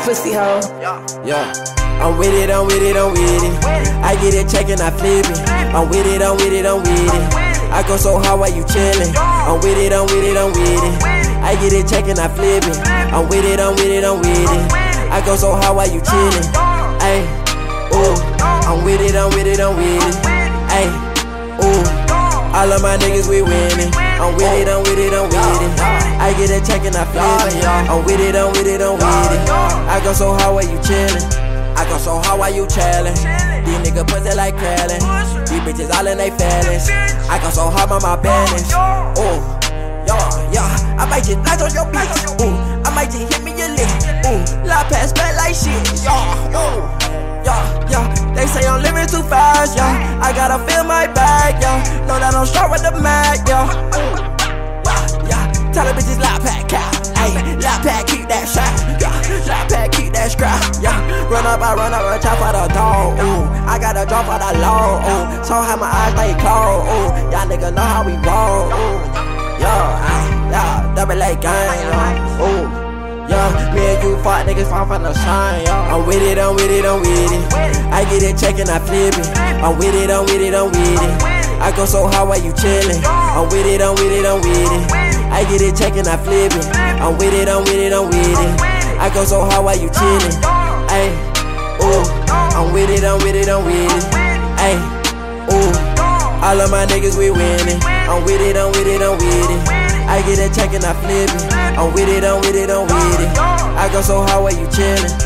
pussy hoe. Yeah, I'm with it, I'm with it, I'm with it. I get it check and I flip it. I'm with it, I'm with it, I'm with it. I go so hard while you chillin'. I'm with it, I'm with it, I'm with it. I get it check and I flip it. I'm with it, I'm with it, I'm with it. I go so hard while you chillin'. Ayy, ooh, I'm with it, I'm with it, I'm with it. Ayy, ooh, all of my niggas we winning. I'm with it, I'm with it, I'm with it. I get it check and I flip it. I'm with it, I'm with it, I'm with it. I go so hard while you chillin'. I go so hard while you chillin'. These niggas pussy like Krellin'. These bitches all in they feelings. I go so hard on my balance. Ooh, yeah, I might just knock on your bitch. Ooh, I might just hit me your lip. Ooh, Loudpack spell like shit. Yeah, they say I'm living too fast, yeah. I gotta fill my bag, yeah. Know that I'm strong with the mag, yeah. Tell the bitches Loudpack Kap. Ayy, Loudpack keep that shot, yeah. Loudpack keep that scrap, yeah. Run up, a chop for the dog, ooh. I gotta drop for the low, ooh. So how my eyes stay closed, ooh. Y'all niggas know how we roll, ooh. Yeah, double A gang, ooh. Yeah, me and you fuck niggas fall from the sun, yeah. I'm with it, I'm with it, I'm with it. I get it check and I flip it. I'm with it, I'm with it, I'm with it. I go so hard while you chillin'. I'm with it, I'm with it, I'm with it. I get it check and I flip it. I'm with it, I'm with it, I'm with it. I go so hard while you chillin'. Ayy, ooh, I'm with it, I'm with it, I'm with it. Ayy, ooh, all of my niggas we winning. I'm with it, I'm with it, I'm with it. I get it check and I flip it. I'm with it, I'm with it, I'm with it. I go so hard while you chillin'.